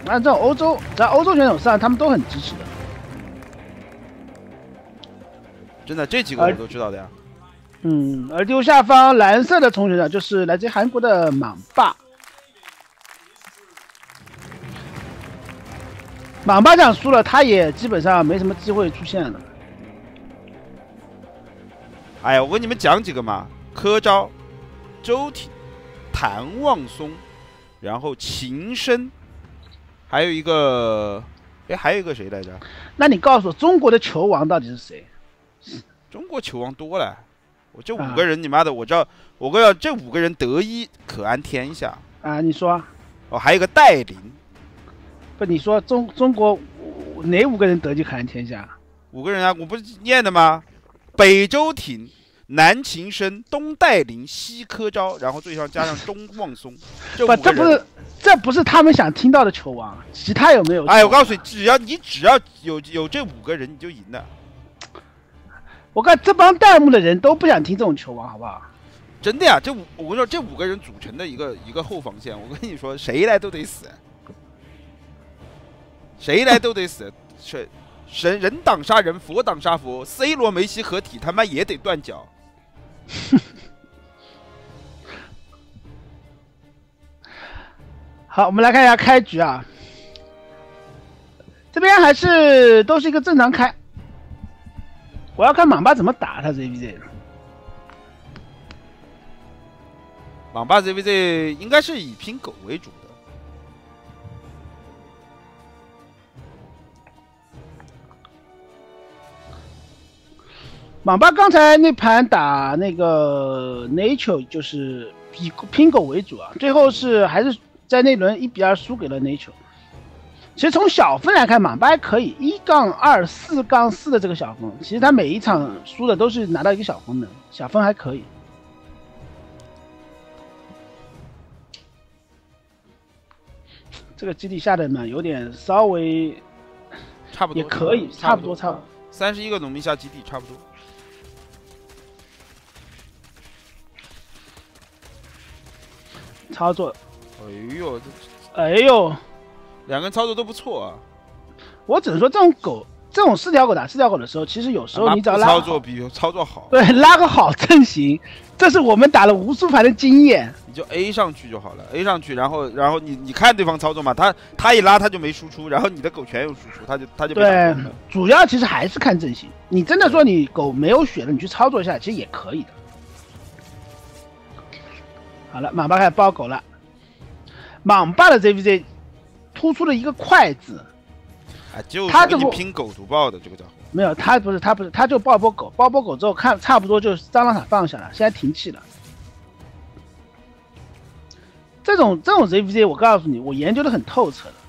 按这种欧洲，在欧洲选手上，他们都很支持的。 真的，这几个我都知道的呀。 而右下方蓝色的冲选手就是来自韩国的莽霸。莽霸这样输了，他也基本上没什么机会出现了。 哎呀，我跟你们讲几个嘛：柯昭、周挺、谭望松，然后秦升，还有一个，哎，还有一个谁来着？ 那你告诉我，中国的球王到底是谁？ 中国球王多了，我这5个人，你妈的，我知道，我跟你讲，这5个人得一可安天下啊！你说， 哦，还有一个戴琳。 不，你说中国哪5个人得就可安天下 ？5个人啊，我不是念的吗？北周挺、南秦升、东戴琳、西柯昭，然后最上加上中望松。 这不是他们想听到的球王，其他有没有？ 哎，我告诉你，只要有这5个人，你就赢了。 我看这帮弹幕的人都不想听这种球王，好不好？ 真的呀，我跟你说，这5个人组成的一个后防线，我跟你说，谁来都得死。谁来都得死，人挡杀人，佛挡杀佛。C 罗、梅西合体，他妈也得断脚。 好，我们来看一下开局啊，这边还是都是一个正常开。我要看莽霸怎么打他 ZVZ。 莽霸 ZVZ 应该是以拼狗为主的。 莽霸刚才那盘打那个 Nature 就是以拼狗为主啊，最后还是在那轮1-2输给了 Nature。其实从小分来看，莽霸还可以1-2、4-4的这个小分，其实他每一场输的都是拿到一个小分的，小分还可以。这个基地下的呢，有点稍微差不多， 也可以，差不多。 31个农民下基地差不多。 操作， 哎呦， 2个人操作都不错啊。 我只能说，这种4条狗打4条狗的时候，其实有时候你只要拉操作比操作好， 对，拉个好阵型，这是我们打了无数盘的经验。 你就 A 上去就好了 ，A 上去，然后你看对方操作嘛，他一拉他就没输出，然后你的狗全有输出，他就被对，主要其实还是看阵型。你真的说你狗没有血了，你去操作一下，其实也可以的。好了，莽霸开始包狗了。莽霸的 ZVZ 突出了一个快字， 就是给你拼狗毒爆的这个家伙。 没有，他不是，他就抱波狗，抱波狗之后看差不多就蟑螂塔放下了，现在停气了。这种 ZVZ 我告诉你，我研究的很透彻的。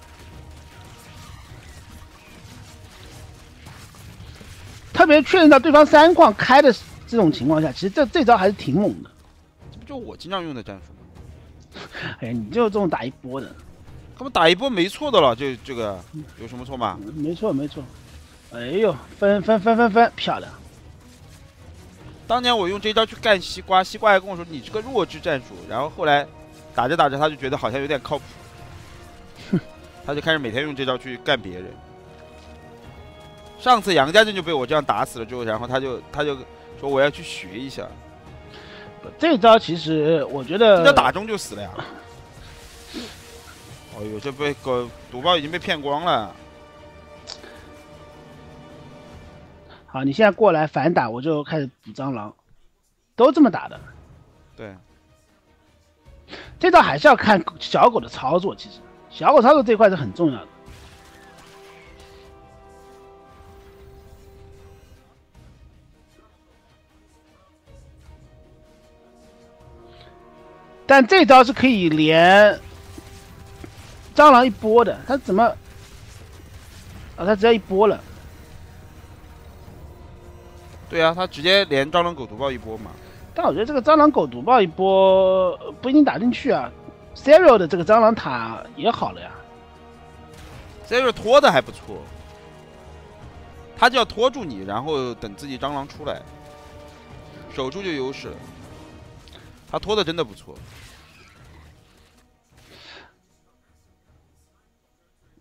特别确认到对方3矿开的这种情况下，其实这招还是挺猛的。 这不就我经常用的战术吗？ 哎，你就这种打一波的， 他们打一波没错的了，这个有什么错吗？ 没错。哎呦，分，漂亮！ 当年我用这招去干西瓜，西瓜还跟我说你这个弱智战术，然后后来打着他就觉得好像有点靠谱，他就开始每天用这招去干别人。上次杨家镇就被我这样打死了之后，然后他就说我要去学一下。 这招其实我觉得， 这招打中就死了呀！哎呦，这被狗毒爆已经被骗光了。 好，你现在过来反打，我就开始补蟑螂，都这么打的。 对， 这招还是要看小狗的操作，其实小狗操作这一块是很重要的。但这招是可以连蟑螂一波的，他怎么？啊，他直接一波了。 对啊，他直接连蟑螂狗毒爆一波嘛。 但我觉得这个蟑螂狗毒爆一波不一定打进去啊。Serial 的这个蟑螂塔也好了呀。 Serial 拖的还不错，他就要拖住你，然后等自己蟑螂出来，守住就优势了。他拖的真的不错。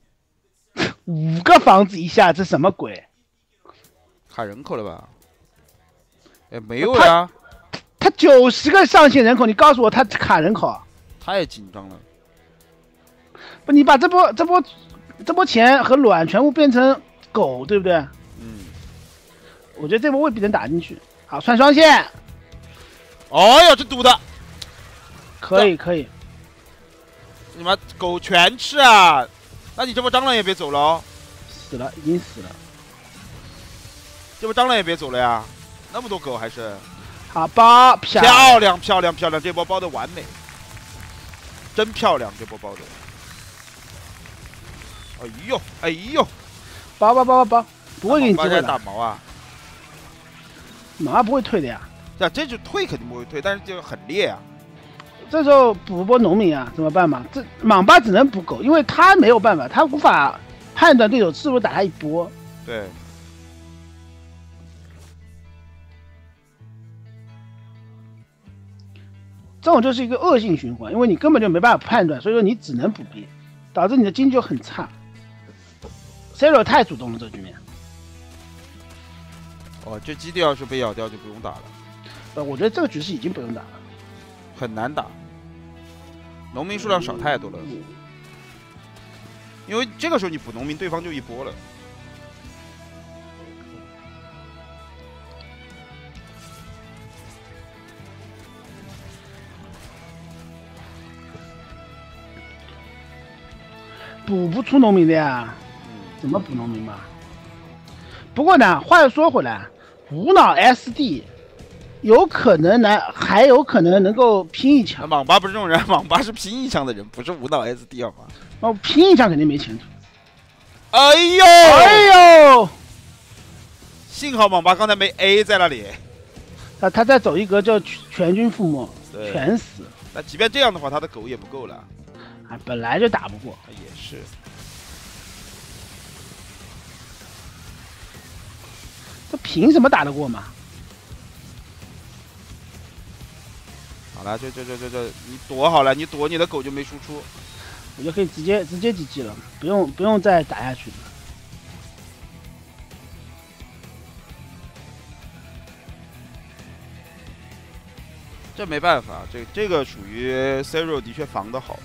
5个房子一下，这什么鬼？ 卡人口了吧？哎，没有呀， 他90个上限人口，你告诉我他卡人口？ 太紧张了。 不，你把这波钱和卵全部变成狗，对不对？我觉得这波未必能打进去。好，穿双线。 哦哟，这赌的。 可以可以。 你妈狗全吃啊！那你这波蟑螂也别走了哦。 死了，已经死了。 这波蟑螂也别走了呀，那么多狗还是。 好包， 漂亮漂亮漂亮，这波包的完美，真漂亮，这波包的。哎呦哎呦， 包，不会给你机会的。 打毛啊！ 马不会退的呀。 这就退肯定不会退，但是这个很烈啊。 这时候补波农民啊，怎么办嘛？这莽巴只能补狗，因为他没有办法，他无法判断对手是不是打他一波。 对。 这种就是一个恶性循环，因为你根本就没办法判断，所以说你只能补兵，导致你的经济就很差。Zero 太主动了，这局面。 哦，这基地要是被咬掉就不用打了。 我觉得这个局势已经不用打了， 很难打。农民数量少太多了，因为这个时候你补农民，对方就一波了。 补不出农民的呀，怎么补农民嘛？不过呢，话又说回来，无脑 SD 有可能还有可能能够拼一枪。 莽巴不是这种人，莽巴是拼一枪的人，不是无脑 SD 好吗？ 哦，拼一枪肯定没前途。 哎呦哎呦！ 幸好莽巴刚才没 A 在那里。 他再走一格就全军覆没，全死。 那即便这样的话，他的狗也不够了。 啊，本来就打不过。 也是。 这凭什么打得过嘛？ 好了，这，你躲好了，你躲你的狗就没输出。 我就可以直接 GG 了，不用再打下去了。 这没办法，这个属于 Zero 的确防得好。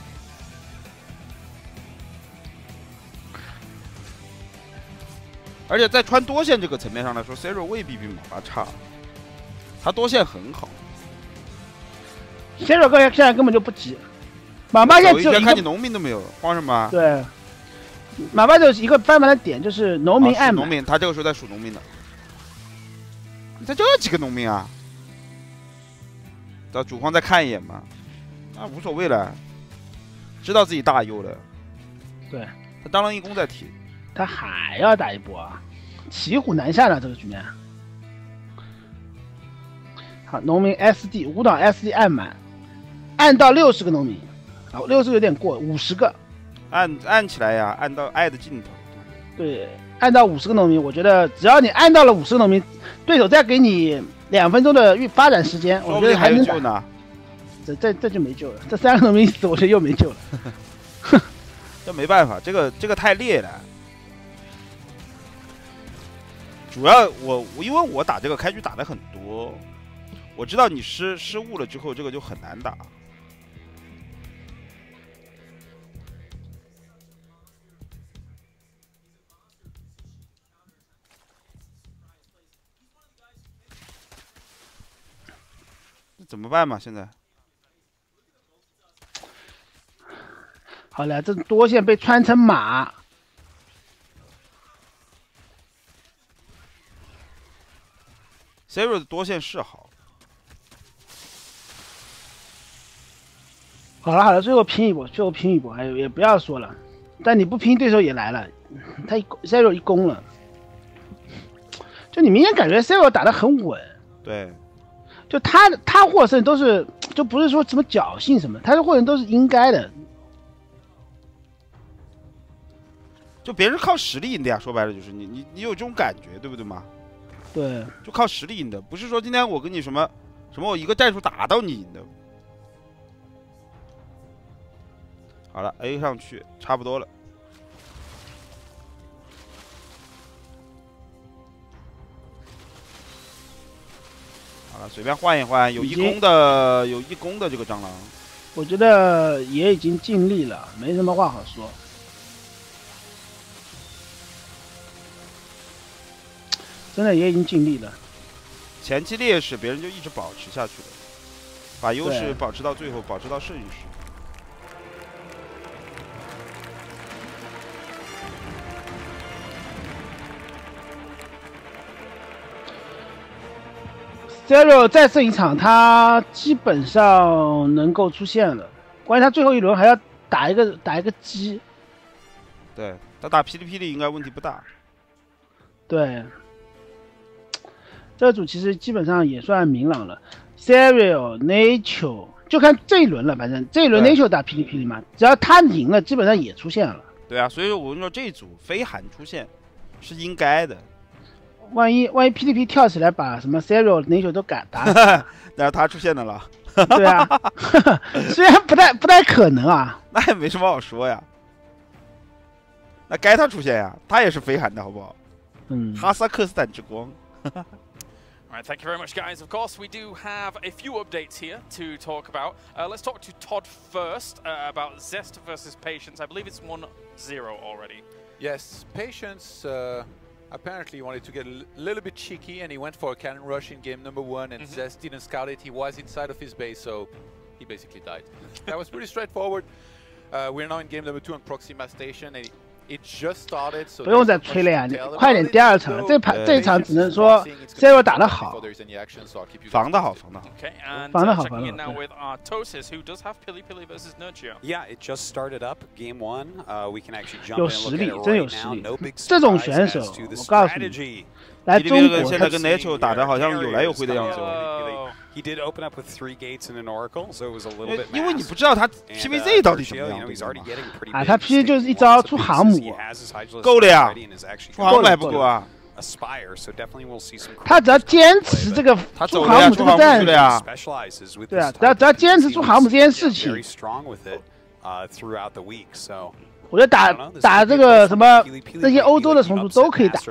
而且在穿多线这个层面上来说 ，Zero 未必比莽巴差，他多线很好。 Zero 现在根本就不急，莽巴现在只有一个， 看你农民都没有，慌什么？ 对，莽巴就是一个翻盘的点，就是农民按农民，他这个时候在数农民的，他就几个农民啊，到主荒再看一眼嘛，那无所谓了，知道自己大优了。 对， 他当了一攻在提。 他还要打一波啊，骑虎难下了这个局面。好，农民 SD 无脑 SD 按满，按到60个农民，好，60有点过，50个， 按起来呀，按到爱的尽头。 对，按到50个农民，我觉得只要你按到了50个农民，对手再给你2分钟的发展时间，我觉得还能打。 呢。 这就没救了，这3个农民一死，我觉得又没救了。 这没办法，这个太烈了。主要因为我打这个开局打的很多，我知道你失误了之后，这个就很难打。怎么办嘛？现在？ 好了，这多线被穿成马。 Zero 的多线是好。 好了，最后拼一波，哎，也不要说了。但你不拼，对手也来了，他Zero 一攻了，就你明显感觉 Zero 打得很稳。 对， 就他获胜都是，就不是说什么侥幸什么，他的获胜都是应该的。 就别人靠实力赢的呀，说白了就是你有这种感觉，对不对嘛？ 对， 就靠实力赢的，不是说今天我跟你什么我一个战术打到你赢的。好了 ，A 上去差不多了。 了，随便换一换，有义工的这个蟑螂， 我觉得也已经尽力了，没什么话好说。真的也已经尽力了。 前期劣势别人就一直保持下去了，把优势保持到最后，保持到胜利时。 Zero 再胜一场，他基本上能够出现了。关键他最后一轮还要打一个鸡。 对，他打霹雳霹雳应该问题不大。 对，这组其实基本上也算明朗了。Serial、Nature 就看这一轮了，反正这一轮 Nature 打霹雳霹雳嘛，只要他赢了，基本上也出现了。 对啊，所以我跟你说，这一组飞寒出现是应该的。 万一 PDP 跳起来把什么 Serial、Nature 都打死， 那他出现的了。 对啊，虽然不太可能啊， 那也没什么好说呀。那该他出现呀，他也是飞寒的好不好？ 嗯， 哈萨克斯坦之光。 All right, thank you very much, guys. Of course, we do have a few updates here to talk about. Let's talk to Todd first about Zest versus Patience. I believe it's 1-0 already. Yes, Patience apparently wanted to get a little bit cheeky and he went for a cannon rush in game number 1 and Zest didn't scout it. He was inside of his base, so he basically died. That was pretty straightforward. We're now in game number 2 on Proxima Station and it just started, so 不用再吹了呀，你快点第二场了。这一场只能说 Zero 打得好， 防得好，防得好。 Okay, and 防得好， checking in 防得 now 好。 with Artosis, who does have Pili Pili versus Nurture. Yeah, it just started up. Game 1. We can actually jump 有 in 实 and 力， look at 真 it 有 right 实 now. 力 No big。 这种 surprise 选手， as to the 我告诉你， strategy. 来中国现在跟 Nature 打的好像有来有回的样子。 He did open up with 3 gates and an oracle, so it was a little bit. 因为你不知道他 PVZ 到底怎么样， 啊，他 P 就是一招出航母， 够了呀，出航母还不够啊。 他只要坚持这个出航母这个战术，对啊，只要坚持出航母这件事情，我觉得打这个什么那些欧洲的虫族都可以打。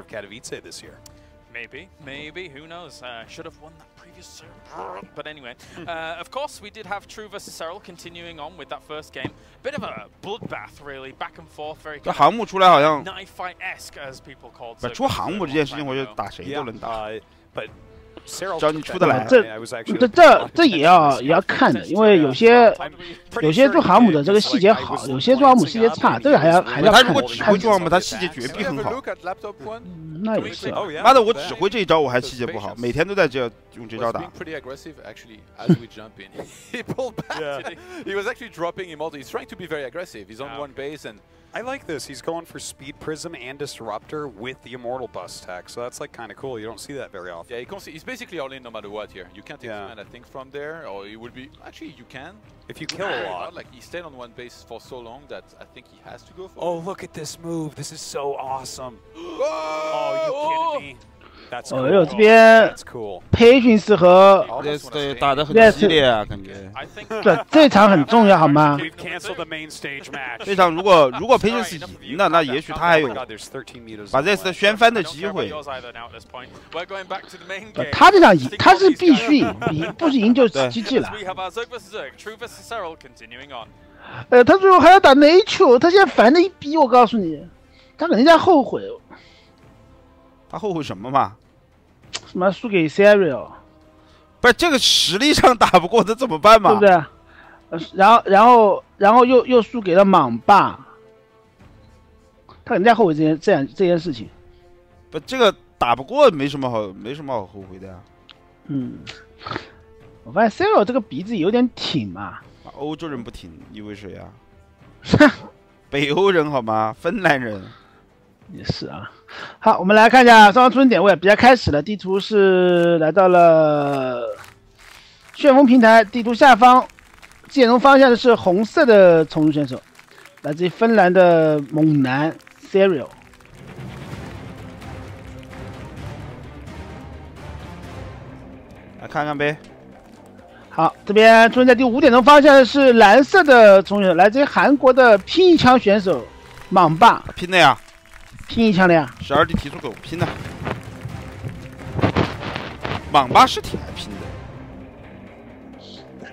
Maybe, who knows? Should have won that previous serve. But anyway, of course, we did have True versus Serral continuing on with that first game. Bit of a bloodbath, really, back and forth, very. 这航母出来好像 knife fight-esque, as people called. 不出航母这件事情，我觉得打谁都能打。 只要你出得来， 这也要看的，因为有些做航母的这个细节好，有些做航母细节差，这个还要看。 他如果只会做航母，他细节绝壁很好。 那也是。 妈的，我只会这一招，我还细节不好，每天都在用这招打。 He was actually dropping immortal. He's trying to be very aggressive. He's on one base and. I like this. He's going for Speed Prism and Disruptor with the Immortal Bust tech, so that's like kind of cool. You don't see that very often. Yeah, he's basically all in no matter what here. You can't expand, I think, from there, or it would be... Actually, you can. If you kill a lot. Like, he stayed on one base for so long that I think he has to go for it. Oh, look at this move. This is so awesome. Oh, you kidding me? That's cool. 哎呦，这边 That's cool. Patience 和对打得很激烈啊，感觉。 这场很重要，好吗？ We've canceled the main stage match. 这场如果 Patience 赢了，那也许他还有把这次掀翻的机会。 他这场赢，他是必须赢，不是赢就 GG 了。他最后还要打 Nature， 他现在烦的一逼，我告诉你，他肯定在后悔。 他后悔什么嘛？ 什么输给 Serial？ 不是这个实力上打不过，这怎么办嘛？ 对不对？然后又输给了莽霸，他肯定在后悔这件事情。 不，这个打不过没什么好后悔的呀。 嗯，我发现 Serial 这个鼻子有点挺嘛。 欧洲人不挺，你以为谁啊？北欧人好吗？芬兰人。 也是啊。好，我们来看一下双方出生点位，比赛开始了。地图是来到了旋风平台，地图下方剑龙方向的是红色的虫族选手，来自于芬兰的猛男 Serial。 来看看呗。 好，这边出现在第5点钟方向的是蓝色的虫族选手，来自于韩国的拼一枪选手莽霸。 拼的呀。 拼一枪的呀 ，12D 提速狗拼的，莽霸是挺爱拼的。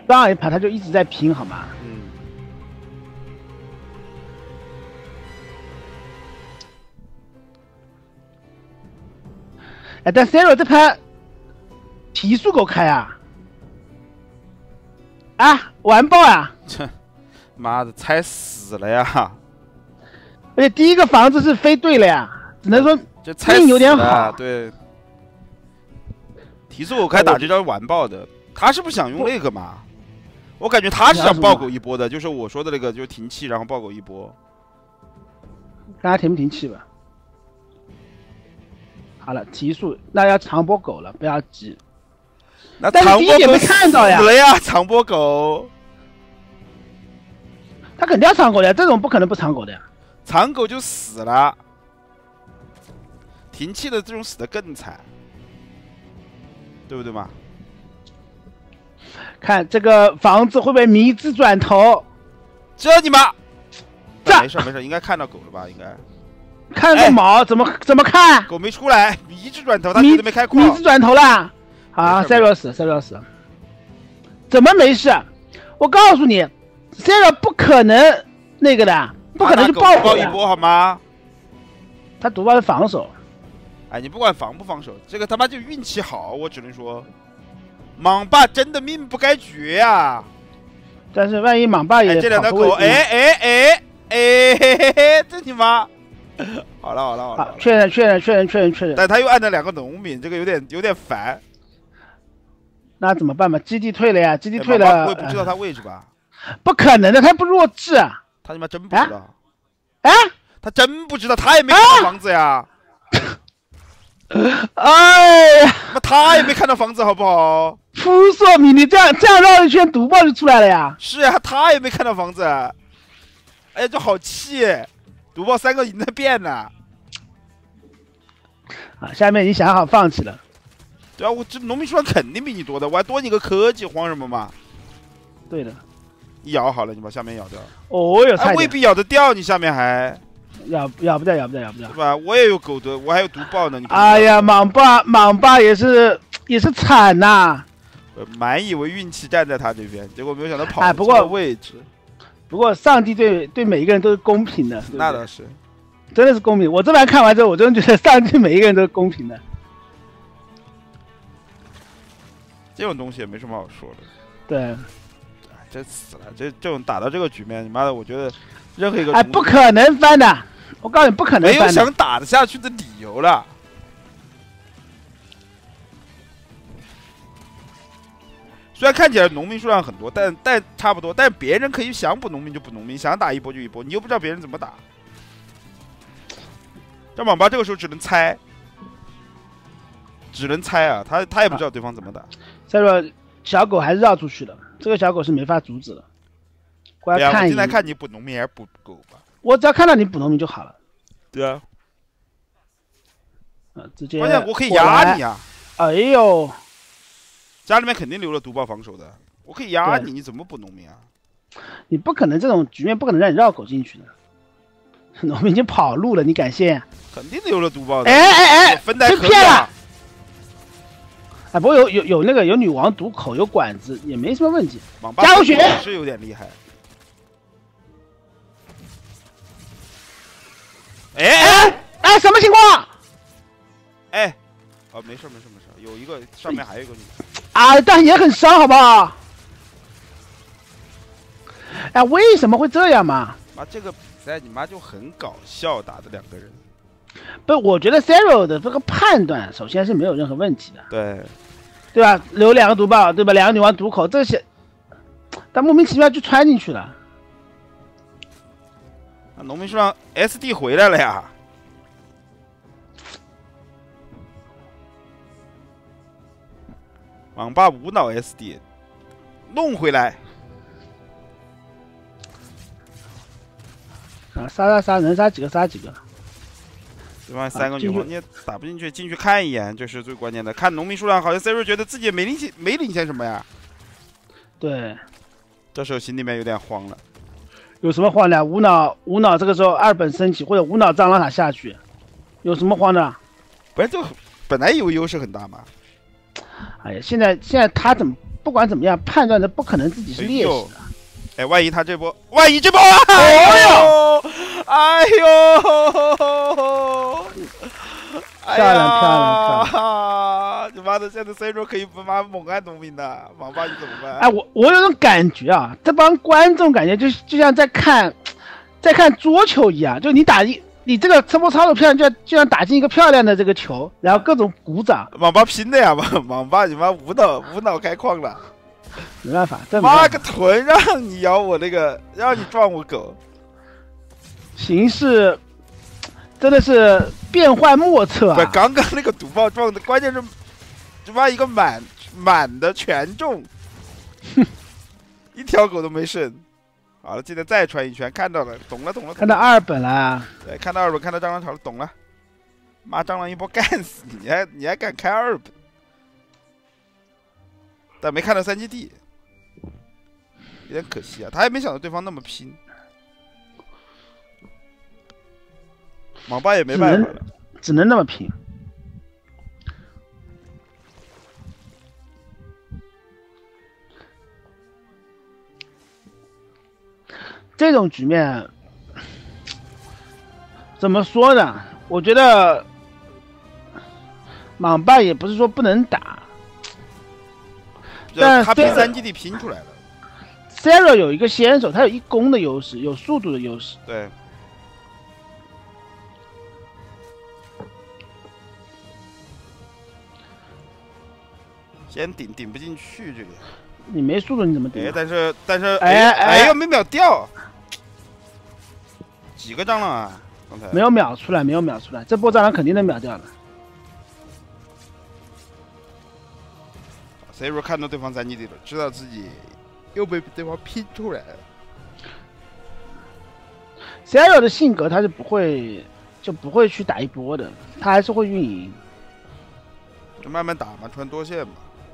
让一盘他就一直在拼，好吗？ 嗯， 哎，但 Zero 这盘提速狗开啊！啊，完爆啊！ 妈的，猜死了呀！ 而且第一个房子是飞对了呀，只能说这猜死命有点了好。 对，提速狗开打这招完爆的，他是不想用那个嘛？我感觉他是想爆狗一波的，就是我说的那个，就是停气然后爆狗一波。 看他停不停气吧。好了，提速那要长波狗了，不要急。 那但是长波狗第一点没看到呀死了呀，长波狗， 他肯定要长狗的呀，这种不可能不长狗的呀。 长狗就死了，停气的这种死的更惨，对不对嘛？ 看这个房子会不会迷之转头？ 这你妈！ 这没事没事，应该看到狗了吧？应该看个毛，怎么看？ 狗没出来，迷之转头，他迷绝对没开矿迷之。转头啦！好没事 ，Zero 死，怎么没事？我告诉你，Zero 不可能那个的，不可能就爆火的。 爆一波好吗？ 他毒爆是防守， 哎，你不管防不防守，这个他妈就运气好，我只能说，莽霸真的命不该绝呀！ 但是万一莽霸也哎，这两条狗， 跑个位置这你妈！好了， 好，确认。 但他又按了2个农民，这个有点烦。 那怎么办吧？基地退了呀，基地哎退了莽霸不会不知道他位置吧？ 不可能的，他不弱智啊！ 他他妈真不知道， 哎他真不知道，他也没看到房子呀。 哎呀， 那他也没看到房子，好不好？ 扑朔迷离，这样绕一圈，毒爆就出来了呀！ 是呀，他也没看到房子。哎呀，这好气！毒爆3个已经在变了。 啊，下面已经想好放弃了。 对啊，我这农民数量肯定比你多的，我还多你个科技，慌什么嘛？ 对的。 一咬好了，你把下面咬掉。 哦哟，差哎，未点必咬得掉，你下面还咬不掉。 是吧？我也有狗的，我还有毒爆呢。你哎呀，莽霸也是惨呐、 满以为运气站在他这边，结果没有想到跑不过错位置。 不过上帝对每一个人都是公平的，对不对那倒是。 真的是公平。我这盘看完之后，我真的觉得上帝每一个人都是公平的。 这种东西也没什么好说的。 对， 真死了！这种打到这个局面，你妈的，我觉得任何一个哎，不可能翻的，我告诉你，不可能没有翻的。 想打得下去的理由了。虽然看起来农民数量很多，但差不多，但别人可以想补农民就补农民，想打一波就一波，你又不知道别人怎么打。这网吧这个时候只能猜啊，他也不知道对方怎么打。 再说小狗还是绕出去了，这个小狗是没法阻止的。过对啊，我来看一眼， 现在看你补农民还是补狗吧？ 我只要看到你补农民就好了。 对啊， 直接。 关键我可以压你啊！ 哎呦， 家里面肯定留了毒爆防守的，我可以压你，你怎么补农民啊？ 你不可能这种局面不可能让你绕狗进去的。农民已经跑路了，你敢信？ 肯定留了毒爆的。 哎， 分带可以被骗了啊。 哎，不过有那个有女王毒口，有管子也没什么问题。 网吧加油血是有点厉害。 哎，什么情况？ 哎，哦，没事，有一个上面还有一个女的。 啊，但也很伤，好不好？哎，为什么会这样嘛？ 妈，这个比赛你妈就很搞笑，打的2个人。 不，我觉得 Zero 的这个判断首先是没有任何问题的， 对， 对吧？留2个毒爆，对吧？2个女王毒口，这些，但莫名其妙就穿进去了。 那农民数量 SD 回来了呀。网吧无脑 SD 弄回来。 啊，杀，能杀几个杀几个。 对方3个女王，你也打不进去，进去看一眼，这是最关键的。看农民数量，好像 Zero 觉得自己也没领先什么呀。 对， 这时候心里面有点慌了。 有什么慌的？无脑这个时候2本升起，或者无脑蟑螂塔下去，有什么慌的？ 不是，就本来以为优势很大嘛。 哎呀，现在他怎么不管怎么样判断的不可能自己是劣势的。 哎，万一这波啊！哎呦，哎呦！ 漂亮！ 你妈的，现在 C 罗可以不妈猛按农民的，网吧你怎么办？ 哎，我有种感觉啊，这帮观众感觉就像在看桌球一样，就你这个车波操作漂亮，就像打进一个漂亮的这个球，然后各种鼓掌。 网吧拼的呀，网吧你妈无脑开矿了， 没办法， 妈个臀，让你咬我那个，让你撞我狗， 形势真的是变幻莫测啊！ 不，刚刚那个赌爆撞的，关键是他妈一个满的全中，一条狗都没剩。好了，记得再传一圈，看到了，懂了。 看到2本了啊！ 对，看到2本，看到蟑螂巢了，懂了。妈，蟑螂一波干死你，你还敢开2本？但没看到3基地，有点可惜啊。他还没想到对方那么拼，网吧也没办法了， 只能那么拼。这种局面怎么说呢？我觉得网吧也不是说不能打，但他比3基地拼出来了。 Zero 有一个先手，他有1攻的优势，有速度的优势。 对。先顶不进去这个。 你没速度你怎么顶？ 哎，但是哎呦没秒掉，几个蟑螂啊？刚才没有秒出来，这波蟑螂肯定能秒掉的。 C 罗看到对方3基地了，知道自己又被对方拼出来了。 Zero 的性格他是不会去打一波的，他还是会运营， 就慢慢打嘛，穿多线嘛。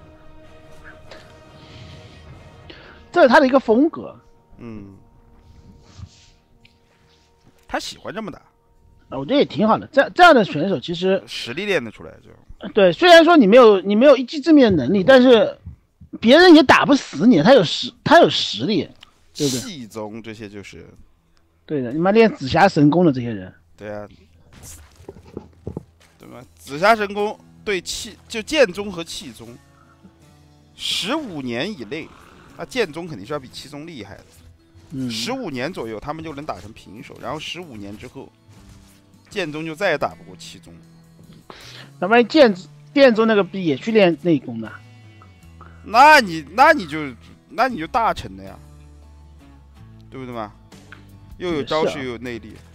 这是他的一个风格。 他喜欢这么打， 我觉得也挺好的。这样的选手其实实力练得出来就。 对，虽然说你没有一击致命的能力，但是别人也打不死你，他有实力，对不对？ 气宗这些就是。 对的，你妈练紫霞神功的这些人。 对啊，对吧？紫霞神功对就剑宗和气宗，15年以内。那剑宗肯定是要比气宗厉害的，15年左右他们就能打成平手，然后15年之后，剑宗就再也打不过气宗。 那万一剑宗那个逼也去练内功呢？ 那你就大成了呀，对不对嘛？又有招式又有内力。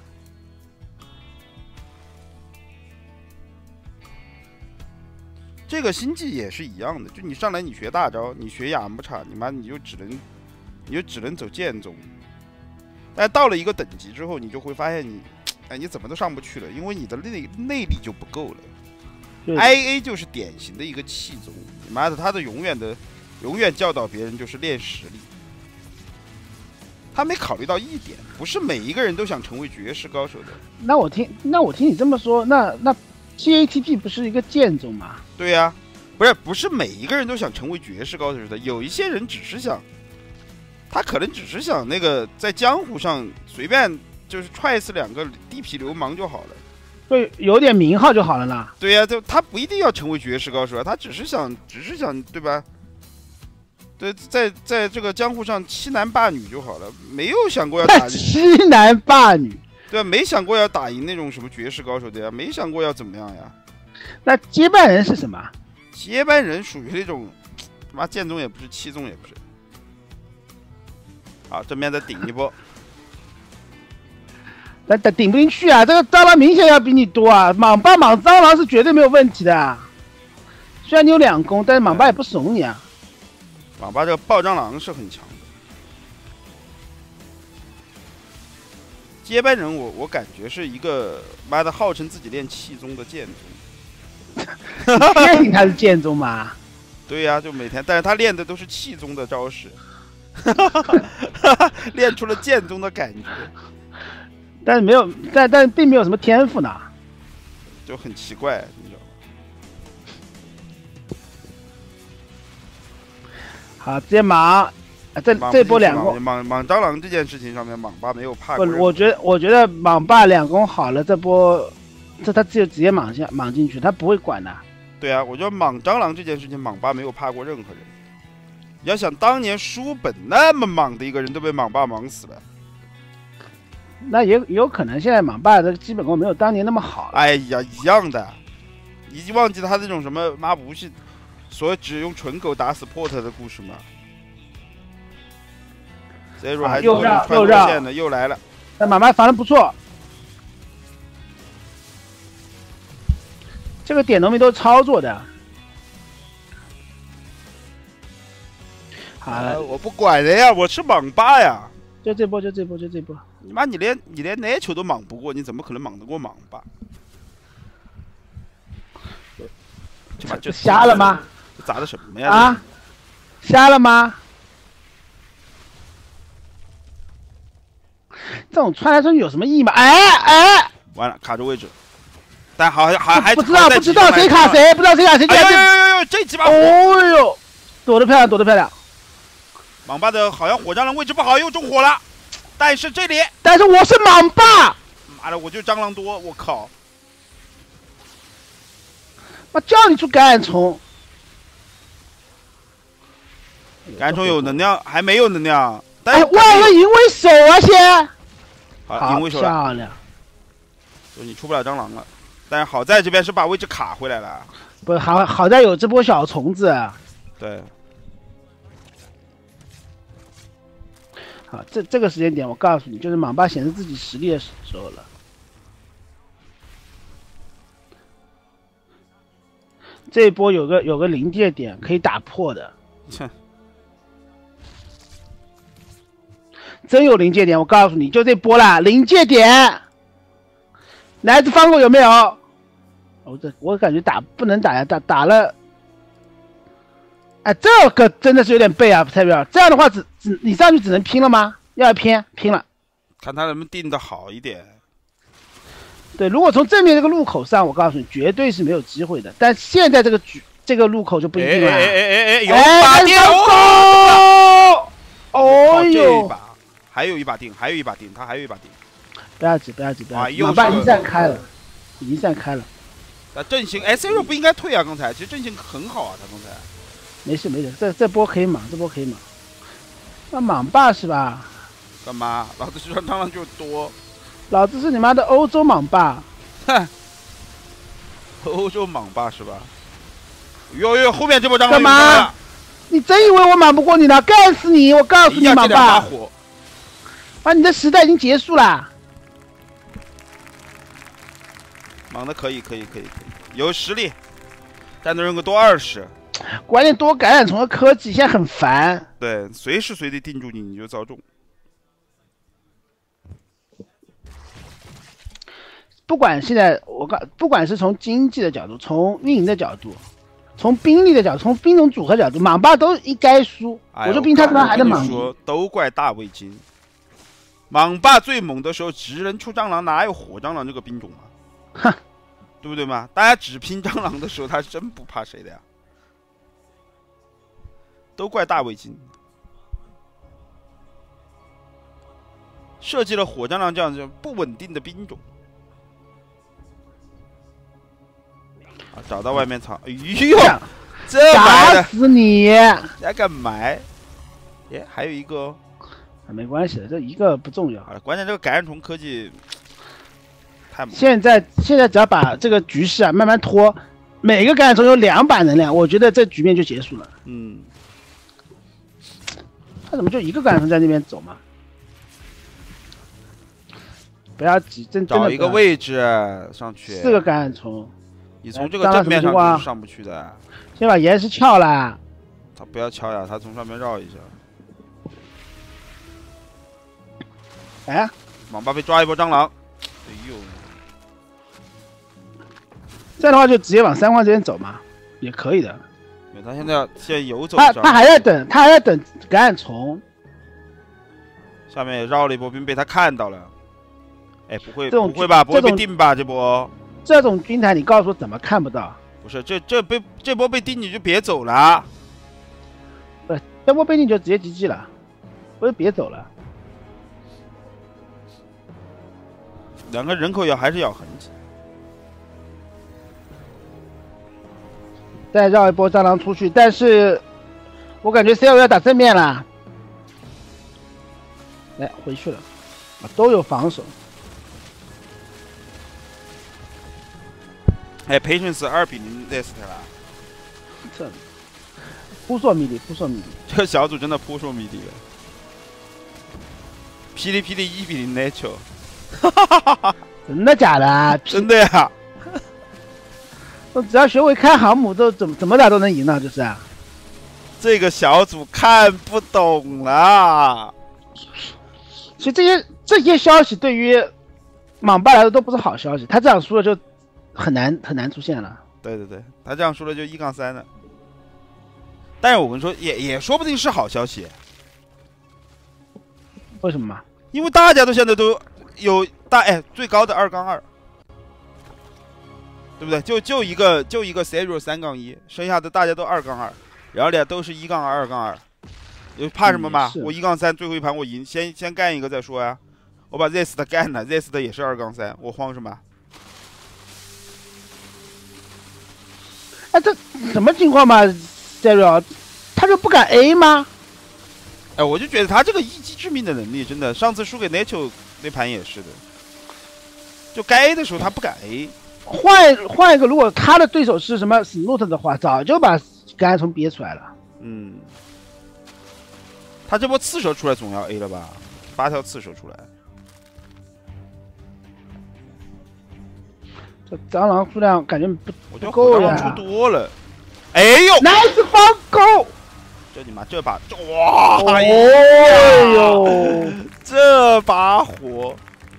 这个星际也是一样的，就你上来你学大招，你学雅木叉，你妈你就只能走剑宗。但到了一个等级之后，你就会发现你怎么都上不去了，因为你的内力就不够了。IA 就是典型的一个气宗，你妈的，他的永远教导别人就是练实力。他没考虑到一点，不是每一个人都想成为绝世高手的。 那我听你这么说，那 GATP 不是一个剑宗吗？ 对呀，不是每一个人都想成为绝世高手的，有一些人只是想，他可能只是想那个在江湖上随便就是踹死2个地痞流氓就好了， 对，有点名号就好了啦。 对呀，就他不一定要成为绝世高手啊，他只是想对吧？对，在这个江湖上欺男霸女就好了，没有想过要打欺男霸女。 对啊，没想过要打赢那种什么绝世高手的呀，没想过要怎么样呀。 那接班人是什么？ 接班人属于那种，妈剑宗也不是，气宗也不是。好，正面再顶一波。 但顶不进去啊！这个蟑螂明显要比你多啊！莽蟑螂是绝对没有问题的。虽然你有2攻，但是莽巴也不怂你啊。 网吧这个爆蟑螂是很强的。接班人我感觉是一个妈的号称自己练气宗的剑宗。 你确定他是剑宗吗？ 对呀，就每天，但是他练的都是气宗的招式，练出了剑宗的感觉。 但是没有，但并没有什么天赋呢， 就很奇怪，你知道吗？ 好，直接莽，这波两攻， 莽蟑螂这件事情上面，莽爸没有怕过不， 任何。 我觉得莽爸2攻好了，这波，他就直接莽进去，他不会管的。 对啊，我觉得莽蟑螂这件事情，莽爸没有怕过任何人。你要想当年书本那么莽的一个人都被莽爸莽死了， 那也有可能现在莽爸的基本功没有当年那么好了。 哎呀，一样的。你忘记他那种什么妈不是，所有只用纯狗打死 port 的故事吗？Zero 还又绕穿过线的又来了。 那莽爸防的不错，这个点农民都是操作的。好了， 我不管的呀，我是莽爸呀。 就这波。 你妈，你连哪球都莽不过，你怎么可能莽得过莽爸？这瞎了吗？ 这砸的什么呀？ 啊，瞎了吗？这种穿来穿去有什么意义吗？哎， 完了，卡住位置，但好像还不知道谁卡谁，不知道谁卡谁。 哎呦，这几把火！ 哦呦，躲得漂亮。 莽爸的好像火蟑螂位置不好，又中火了。但是我是莽爸， 妈的，我就蟑螂多，我靠！ 妈叫你出橄榄虫， 橄榄虫有能量，还没有能量。 哎，万个银尾手啊，先。 好，银尾手漂亮。 就你出不了蟑螂了，但是好在这边是把位置卡回来了。 不，好在有这波小虫子。 对。 好，这个时间点，我告诉你，就是莽爸显示自己实力的时候了。这一波有个临界点可以打破的，真有临界点，我告诉你，就这波啦，临界点。来自方口有没有？我感觉不能打呀，打了。哎，这个真的是有点背啊，代表这样的话你上去只能拼了吗？要拼了， 看他能不能定的好一点。 对，如果从正面这个路口上，我告诉你，绝对是没有机会的。但现在这个路口就不一定了。 有把定哦呦， 还有一把定，他还有一把定。 不要急，莽爸已经散开了。 那阵型 ，Zero 不应该退啊！刚才其实阵型很好啊，他刚才。 没事，这波可以莽，那莽爸是吧？ 干嘛？老子身上蟑螂就多。 老子是你妈的欧洲莽爸。 哼，欧洲莽爸是吧？哟，后面这波蟑螂干嘛？你真以为我莽不过你呢？干死你！我告诉你，莽爸。啊，你的时代已经结束了。 莽的可以，有实力，战斗人口多20。 关键多橄榄虫的科技现在很烦。 对，随时随地定住你就遭中。 不管现在不管是从经济的角度，从运营的角度，从兵力的角度，从兵种组合角度，莽爸都应该输。我说兵他他妈还能莽赢。 都怪大味精。莽爸最猛的时候，直人出蟑螂，哪有火蟑螂这个兵种啊？ 哼， 对不对嘛？大家只拼蟑螂的时候，他真不怕谁的呀。都怪大味精，设计了火蟑螂这样子不稳定的兵种。啊，找到外面藏，哎呦，这打死你！ 还敢埋？耶，还有一个哦。 没关系的，这一个不重要。 好了，关键这个橄榄虫科技太猛。 现在只要把这个局势啊慢慢拖，每个橄榄虫有2把能量，我觉得这局面就结束了。 嗯。 他怎么就一个橄榄虫在那边走嘛？不要急，真的找一个位置上去。 4个橄榄虫， 你从这个正面上是上不去的。 先把岩石撬了。 他不要撬呀，他从上面绕一下。 哎， 莽爸被抓一波蟑螂。哎呦， 这样的话就直接往3矿这边走嘛，也可以的。 他现在游走， 他还在等橄榄虫。 下面也绕了一波兵，被他看到了。哎，不会吧？不会被定吧？这波这种军团，你告诉我怎么看不到？ 不是，这波被定你就别走了。 要不贝宁就直接 GG 了，不是别走了。 两个人口还是咬痕迹。 再绕一波蟑螂出去，但是我感觉 CL 要打正面了。来回去了，都有防守。 哎 ，Patience 2-0 Zest 了。 这扑朔迷离，扑朔迷离。 这个小组真的扑朔迷离了。霹雳1-0 Nature。 真的假的？ 真的呀！ 只要学会开航母，都怎么打都能赢呢，就是啊。 这个小组看不懂了。 其实这些消息对于莽巴来说都不是好消息，他这样输了就很难出现了。 对对对，他这样输了就1-3了。但是我跟你说，也说不定是好消息。 为什么嘛？ 因为大家都现在都有最高的2-2，对不对？就一个 Zero 3-1，剩下的大家都2-2，然后俩都是1-2、2-2，有怕什么嘛？我1-3最后一盘我赢，先干一个再说呀。我把 Zest 干了 ，Zest 也是2-3，我慌什么？ 哎，这什么情况嘛 ？Zero， 他就不敢 A 吗？ 哎，我就觉得他这个一击致命的能力，真的，上次输给 Nacho 那盘也是的，就该 A 的时候他不敢 A。 换一个，如果他的对手是什么 Snot 的话，早就把橄榄虫憋出来了。 嗯，他这波刺蛇出来总要 A 了吧？8条刺蛇出来， 这蟑螂数量感觉我觉得不够呀。 出多了。哎呦 ，nice 放狗！ 这你妈这把哇！ 哦呦， 这把火！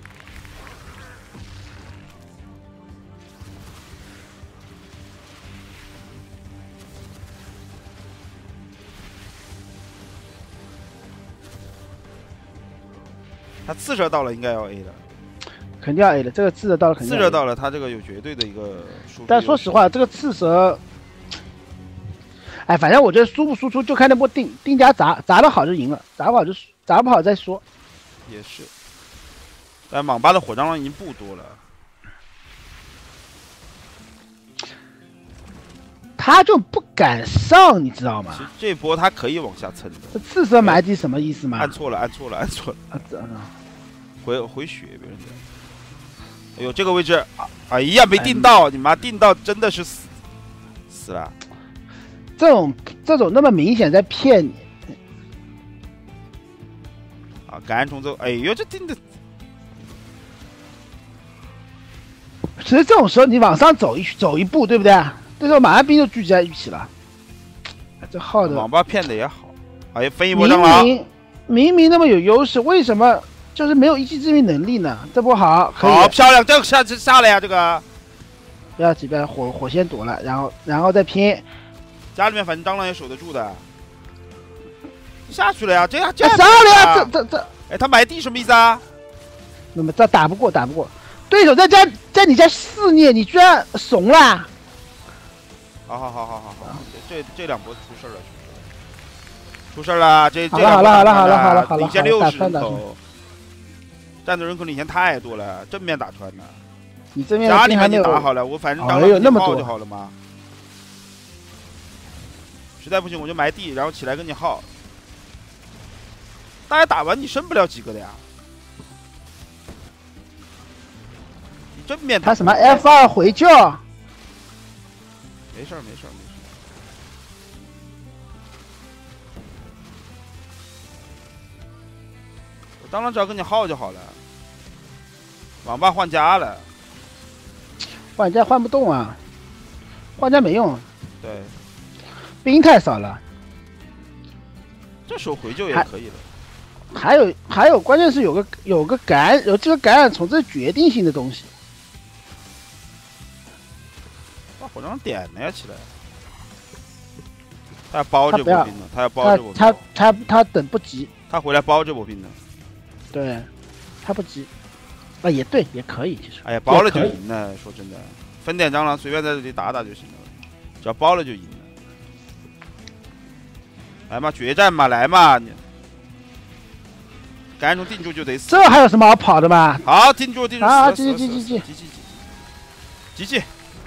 他刺蛇到了，应该要 A 的， 肯定要 A 的。这个刺蛇到了，肯定刺蛇到了，他这个有绝对的一个输出。 但说实话，这个刺蛇，哎，反正我觉得输不输出就看那波定家砸的好就赢了，砸不好就砸不好再说。 也是，但莽巴的火蟑螂已经不多了。 他就不敢上，你知道吗？ 其实这波他可以往下蹭的。 这刺蛇埋地什么意思吗？ 按错了。回血别人家。哎呦，这个位置，哎呀，没定到，你妈定到真的是死了。 这种那么明显在骗你。 啊，橄榄虫走，哎呦，这定的。 其实这种时候你往上走一步，对不对？这时候马上兵就聚集在一起了。这耗的网吧骗的也好，哎，分一波蟑螂。 明明那么有优势，为什么就是没有一击致命能力呢？这波好，可以， 好漂亮，这个下来呀，这个。 不要急，不要火先躲了，然后再拼。 家里面反正蟑螂也守得住的。下去了呀，这样上了呀，这， 哎，他埋地什么意思啊？ 那么这打不过，对手在你家肆虐，你居然怂了。 好，这两波出事了，这好了， 领先60人口，战斗人口领先太多了，正面打穿了。 你正面家里面你打好了，我反正蟑螂那么多就好了嘛。实在不行我就埋地，然后起来跟你耗。大家打完你剩不了几个的呀。你正面他什么 F2 回救？ 没事。我当然只要跟你耗就好了。网吧换家了， 换家换不动啊，换家没用。 对， 兵太少了。 这时候回救也可以了。 还有，关键是有这个橄榄虫，这是决定性的东西。 把火蟑点了呀起来。他要包这波兵的，他要包这波兵。 他等不及。 他回来包这波兵的。 对，他不急。啊，也对，也可以，其实。 哎呀，包了就赢了，说真的，分点蟑螂随便在这里打打就行了，只要包了就赢了。 来嘛，决战嘛，来嘛！你赶紧定住就得死。 这还有什么好跑的吗？ 好，定住，定住。 啊， 急急！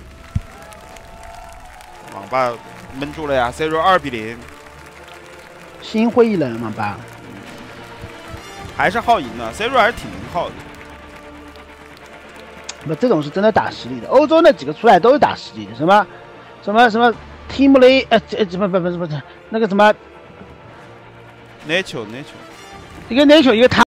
网吧闷住了呀 ，0 2比0。 心灰意冷，网吧。 还是耗赢的 ，0 还是挺能耗的。 不，这种是真的打实力的。欧洲那几个出来都是打实力的，什么 Team Lay， 不是那个什么 Nature， 一个 Nature 一个他。